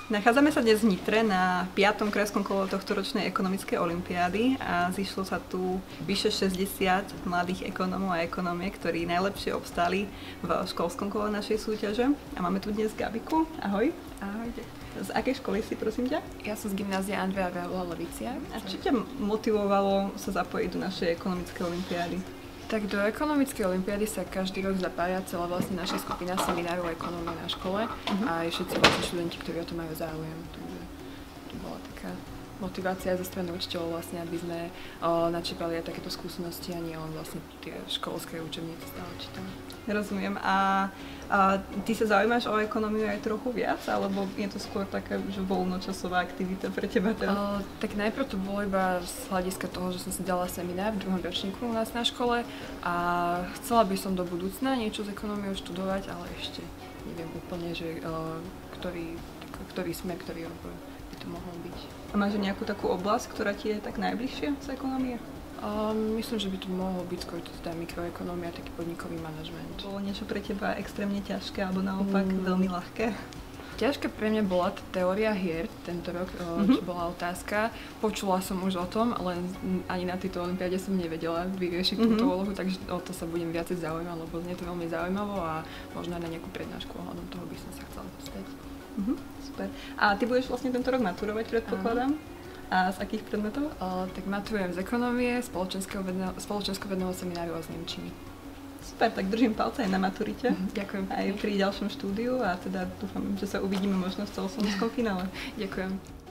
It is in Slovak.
Nachádzame sa dnes v Nitre na 5. krajskom kole tohtoročnej ekonomickej olympiády a zišlo sa tu vyše 60 mladých ekonómov a ekonómiek, ktorí najlepšie obstáli v školskom kole našej súťaže. A máme tu dnes Gabiku. Ahoj. Ahojte. Z akej školy si, prosím ťa? Ja som z gymnázia Andreja Levicia. A čo ťa motivovalo sa zapojiť do našej ekonomickej olympiády? Tak do ekonomickej olympiády sa každý rok zapája celá vlastne naša skupina seminárov ekonómie na škole a aj všetci vlastne študenti, ktorí o to majú záujem. Takže to bola taká motivácia zo strany učiteľov vlastne, aby sme načerpali aj takéto skúsenosti a nie len vlastne tie školské učebnice stále čítame. Rozumiem. A ty sa zaujímaš o ekonómiu aj trochu viac, alebo je to skôr taká že voľnočasová aktivita pre teba teraz? Tak najprv to bolo iba z hľadiska toho, že som si dala seminár v 2. ročníku u nás na škole a chcela by som do budúcna niečo z ekonómiou študovať, ale ešte neviem úplne, že ktorý smer, ktorý odbor by to mohol byť. A máš nejakú takú oblasť, ktorá ti je tak najbližšia z ekonómie? Myslím, že by to mohlo byť skôr teda mikroekonómia, taký podnikový manažment. Bolo niečo pre teba extrémne ťažké, alebo naopak veľmi ľahké? Ťažké pre mňa bola tá teória hier tento rok, čo bola otázka. Počula som už o tom, len ani na tejto olympiáde som nevedela vyriešiť túto úlohu, takže o to sa budem viacej zaujímať, lebo mne to veľmi zaujímavo a možno aj na nejakú prednášku ohľadom toho by som sa chcela dostať. Super. A ty budeš vlastne tento rok maturovať, predpokladám? A z akých predmetov? Tak maturujem z ekonómie, spoločensko-vedného semináru a z nemčiny. Super, tak držím palce aj na maturite. Ďakujem. Aj pri ďalšom štúdiu a teda dúfam, že sa uvidíme možno v celoslovenskom finále. Ďakujem.